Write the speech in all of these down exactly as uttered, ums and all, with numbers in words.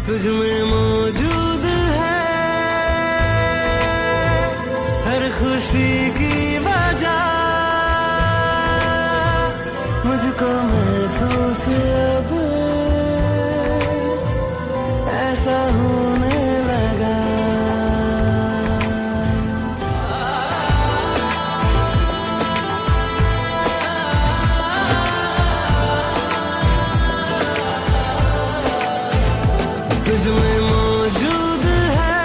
तुझ में मौजूद है हर खुशी की वजह, मुझको महसूस अब ऐसा होने लगा। तुझ में मौजूद है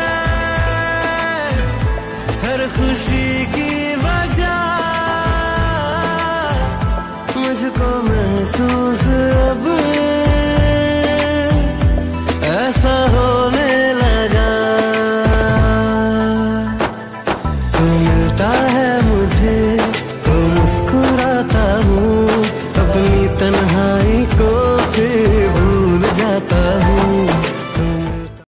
हर खुशी की वजह, मुझको महसूस अब